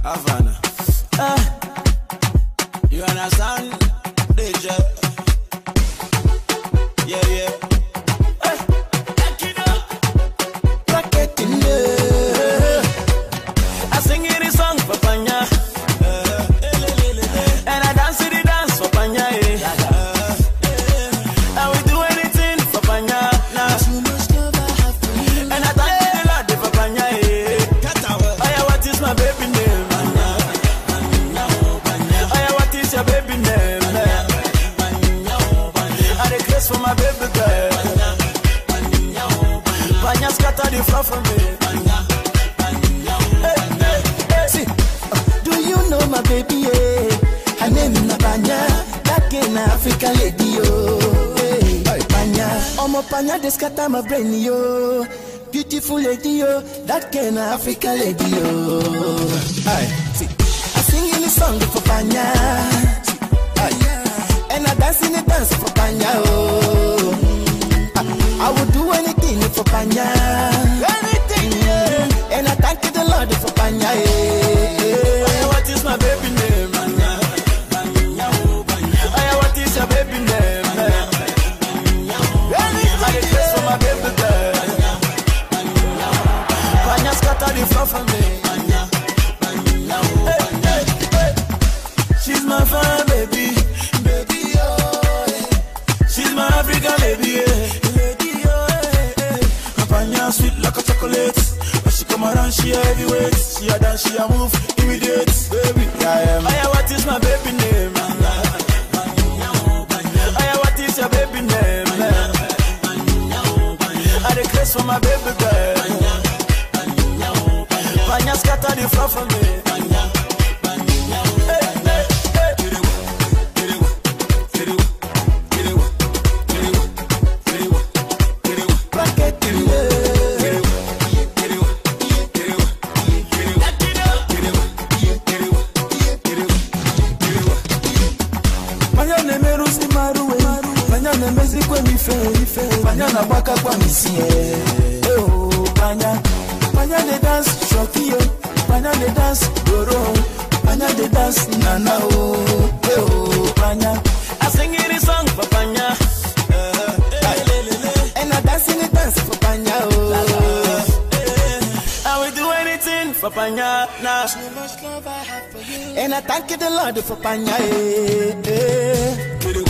Havana. You understand? DJ. Yeah, yeah. Hey, Rocket in there. I sing any song for Panya. And I dance the dance for Panya. I will do anything for Panya. And I thank the Lord for Panya. Oh yeah, what is my baby name? Oh yeah, what is your baby name? I request for my baby girl. Panya scatter the floor for me. See, do you know my baby? Her name is Panya, that in African lady. Panya, my Panya, they scatter my brain, yo. Beautiful lady, yo, that kind of African lady, yo. See, I sing in the song for Panya, and I dance in the dance for Panya, oh. I would do anything for Panya, anything, yeah. And I thank the Lord for Panya, yeah. What is my baby name? What is your baby name? I request for my baby girl. Panya scatter the floor for me. She's my fine baby, baby, oh. She's my African lady, lady, oh. Panya sweet like a chocolate. When she come around, she heavyweight. She a dance, she a move, immediate, baby. Yeah, what is my baby name? What is your baby name? I request for my baby girl. Panya scatter the floor for me. Panya na baka kwa misie. Oh, Panya, Panya de dance shokio, Panya de dance doro, Panya de dance nana oh, Panya. I sing any song for Panya, and I dance in the dance for Panya oh. I will do anything for Panya now. So much love I have for you, and I thank the Lord for Panya.